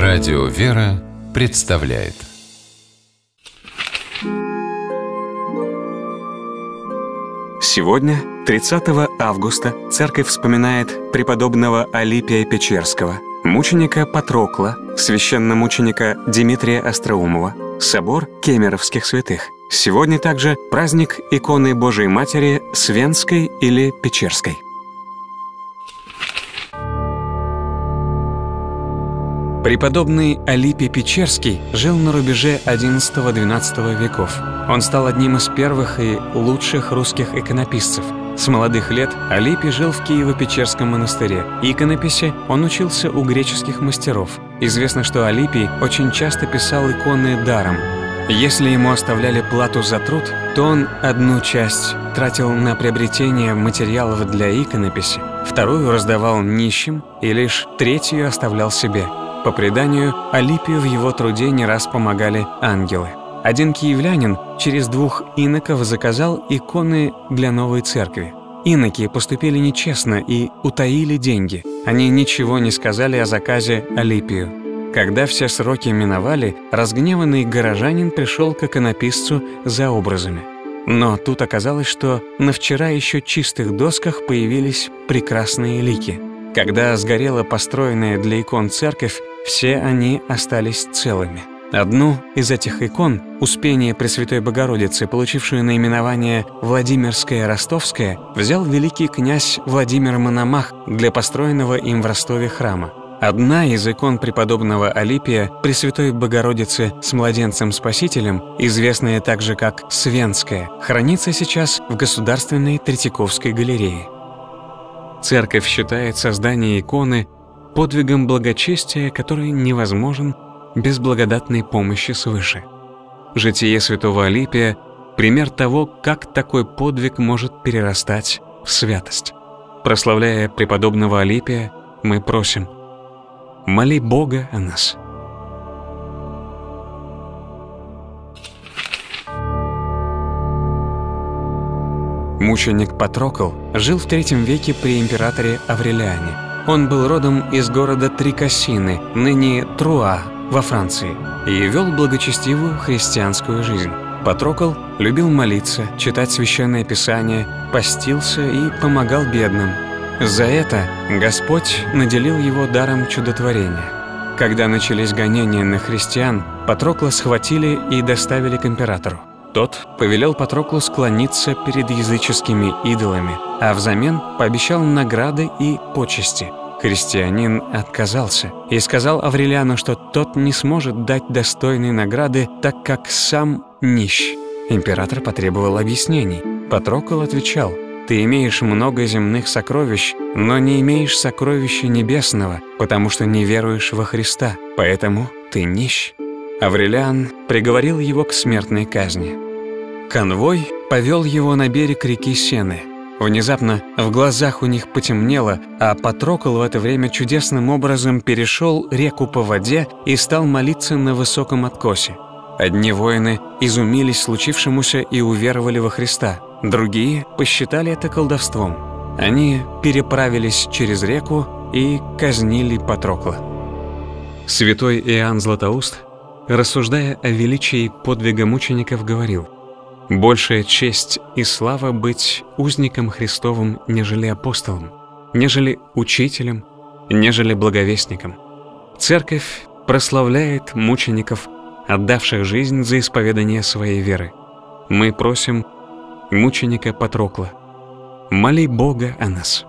Радио «Вера» представляет. Сегодня, 30 августа, церковь вспоминает преподобного Алипия Печерского, мученика Патрокла, священномученика Димитрия Остроумова, собор Кемеровских святых. Сегодня также праздник иконы Божией Матери Свенской или Печерской. Преподобный Алипий Печерский жил на рубеже XI-XII веков. Он стал одним из первых и лучших русских иконописцев. С молодых лет Алипий жил в Киево-Печерском монастыре. Иконописи он учился у греческих мастеров. Известно, что Алипий очень часто писал иконы даром. Если ему оставляли плату за труд, то он одну часть тратил на приобретение материалов для иконописи, вторую раздавал нищим и лишь третью оставлял себе. По преданию, Алипию в его труде не раз помогали ангелы. Один киевлянин через 2 иноков заказал иконы для новой церкви. Иноки поступили нечестно и утаили деньги. Они ничего не сказали о заказе Алипию. Когда все сроки миновали, разгневанный горожанин пришел к иконописцу за образами. Но тут оказалось, что на вчера еще чистых досках появились прекрасные лики. Когда сгорела построенная для икон церковь, все они остались целыми. Одну из этих икон, Успение Пресвятой Богородицы, получившую наименование Владимирская Ростовская, взял великий князь Владимир Мономах для построенного им в Ростове храма. Одна из икон преподобного Алипия, Пресвятой Богородицы с младенцем Спасителем, известная также как Свенская, хранится сейчас в Государственной Третьяковской галерее. Церковь считает создание иконы подвигом благочестия, который невозможен без благодатной помощи свыше. Житие святого Алипия – пример того, как такой подвиг может перерастать в святость. Прославляя преподобного Алипия, мы просим: моли Бога о нас. Мученик Патрокл жил в III веке при императоре Аврелиане. Он был родом из города Трикассины, ныне Труа, во Франции, и вел благочестивую христианскую жизнь. Патрокл любил молиться, читать священное писание, постился и помогал бедным. За это Господь наделил его даром чудотворения. Когда начались гонения на христиан, Патрокла схватили и доставили к императору. Тот повелел Патроклу склониться перед языческими идолами, а взамен пообещал награды и почести. Христианин отказался и сказал Аврелиану, что тот не сможет дать достойной награды, так как сам нищ. Император потребовал объяснений. Патрокл отвечал: «Ты имеешь много земных сокровищ, но не имеешь сокровища небесного, потому что не веруешь во Христа, поэтому ты нищ». Аврелиан приговорил его к смертной казни. Конвой повел его на берег реки Сены. Внезапно в глазах у них потемнело, а Патрокл в это время чудесным образом перешел реку по воде и стал молиться на высоком откосе. Одни воины изумились случившемуся и уверовали во Христа, другие посчитали это колдовством. Они переправились через реку и казнили Патрокла. Святой Иоанн Златоуст, рассуждая о величии подвига мучеников, говорил: «Большая честь и слава быть узником Христовым, нежели апостолом, нежели учителем, нежели благовестником». Церковь прославляет мучеников, отдавших жизнь за исповедание своей веры. Мы просим мученика Патрокла: моли Бога о нас.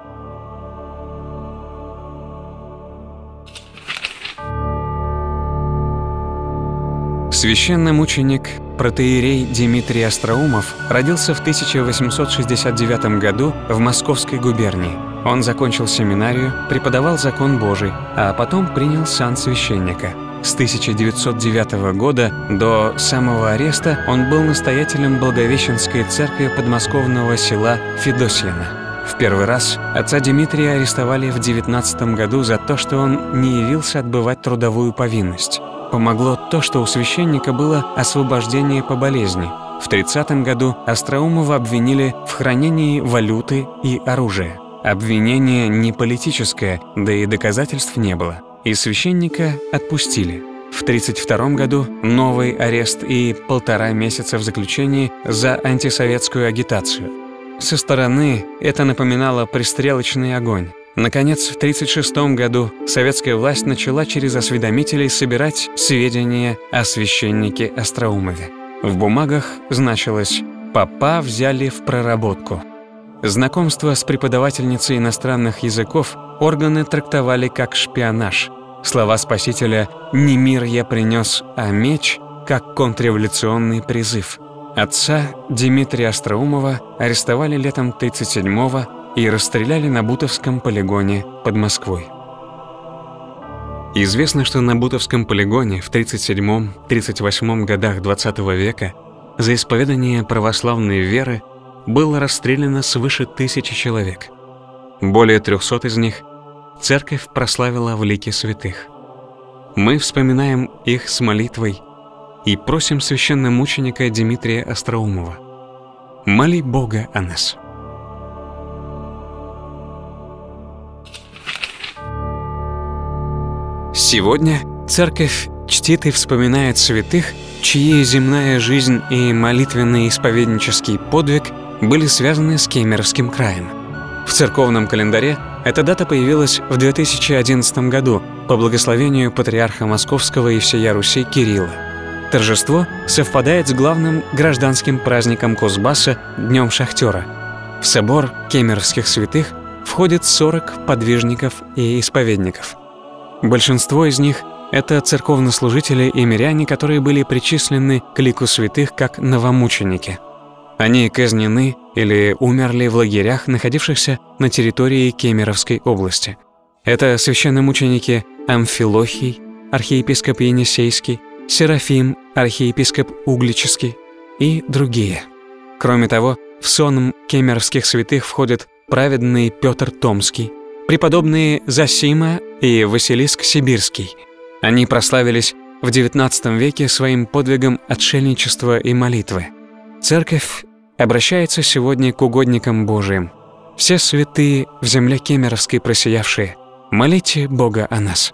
Священномученик протоиерей Димитрий Остроумов родился в 1869 году в Московской губернии. Он закончил семинарию, преподавал закон Божий, а потом принял сан священника. С 1909 года до самого ареста он был настоятелем Благовещенской церкви подмосковного села Федосьино. В первый раз отца Димитрия арестовали в 19 году за то, что он не явился отбывать трудовую повинность. Помогло то, что у священника было освобождение по болезни. В 30 году Остроумова обвинили в хранении валюты и оружия. Обвинение не политическое, да и доказательств не было. и священника отпустили. В 1932 году новый арест и 1,5 месяца в заключении за антисоветскую агитацию. Со стороны это напоминало пристрелочный огонь. Наконец, в 1936 году советская власть начала через осведомителей собирать сведения о священнике Остроумове. В бумагах значилось «Попа взяли в проработку». Знакомство с преподавательницей иностранных языков органы трактовали как шпионаж. Слова Спасителя «Не мир я принес, а меч» как контрреволюционный призыв. Отца Дмитрия Остроумова арестовали летом 1937-го и расстреляли на Бутовском полигоне под Москвой. Известно, что на Бутовском полигоне в 1937-1938 годах XX века за исповедание православной веры было расстреляно свыше 1000 человек. Более 300 из них церковь прославила в лике святых. Мы вспоминаем их с молитвой и просим священномученика Дмитрия Остроумова: «Моли Бога о нас». Сегодня церковь чтит и вспоминает святых, чьи земная жизнь и молитвенный исповеднический подвиг были связаны с Кемеровским краем. В церковном календаре эта дата появилась в 2011 году по благословению патриарха Московского и всея Руси Кирилла. Торжество совпадает с главным гражданским праздником Кузбасса – Днем Шахтера. В собор кемеровских святых входит 40 подвижников и исповедников. Большинство из них – это церковнослужители и миряне, которые были причислены к лику святых как новомученики. Они казнены или умерли в лагерях, находившихся на территории Кемеровской области. Это священномученики Амфилохий, архиепископ Енисейский, Серафим, архиепископ Угличский и другие. Кроме того, в сон кемеровских святых входят праведный Петр Томский, преподобные Зосима и Василиск Сибирский. Они прославились в XIX веке своим подвигом отшельничества и молитвы. Церковь обращается сегодня к угодникам Божиим. Все святые в земле Кемеровской просиявшие, молите Бога о нас.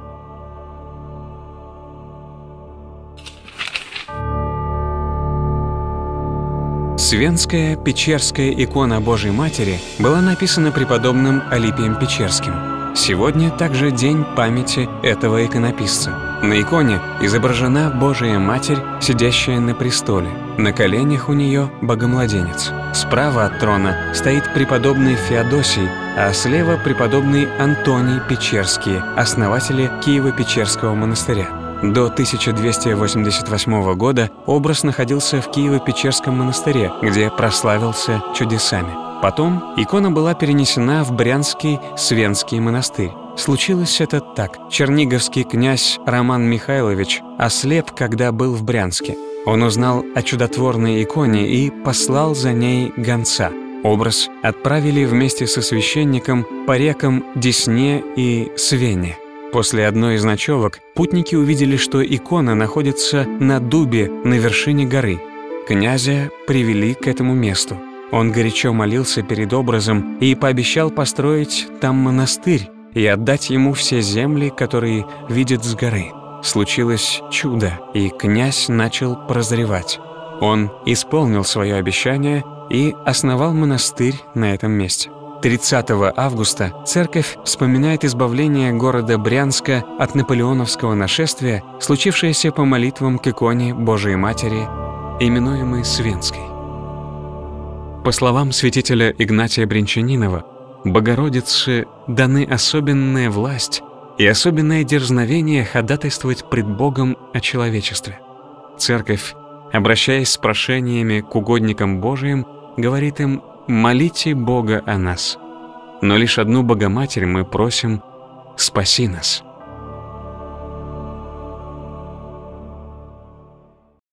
Свенская Печерская икона Божией Матери была написана преподобным Алипием Печерским. Сегодня также день памяти этого иконописца. На иконе изображена Божия Матерь, сидящая на престоле. На коленях у нее Богомладенец. Справа от трона стоит преподобный Феодосий, а слева преподобный Антоний Печерский, основатели Киево-Печерского монастыря. До 1288 года образ находился в Киево-Печерском монастыре, где прославился чудесами. Потом икона была перенесена в Брянский Свенский монастырь. Случилось это так. Черниговский князь Роман Михайлович ослеп, когда был в Брянске. Он узнал о чудотворной иконе и послал за ней гонца. Образ отправили вместе со священником по рекам Десне и Свене. После одной из ночевок путники увидели, что икона находится на дубе на вершине горы. Князя привели к этому месту. Он горячо молился перед образом и пообещал построить там монастырь и отдать ему все земли, которые видит с горы. Случилось чудо, и князь начал прозревать. Он исполнил свое обещание и основал монастырь на этом месте. 30 августа церковь вспоминает избавление города Брянска от наполеоновского нашествия, случившееся по молитвам к иконе Божией Матери, именуемой Свенской. По словам святителя Игнатия Брянчанинова, Богородице даны особенная власть и особенное дерзновение ходатайствовать пред Богом о человечестве. Церковь, обращаясь с прошениями к угодникам Божиим, говорит им: «Молите Бога о нас». Но лишь одну Богоматерь мы просим: «Спаси нас».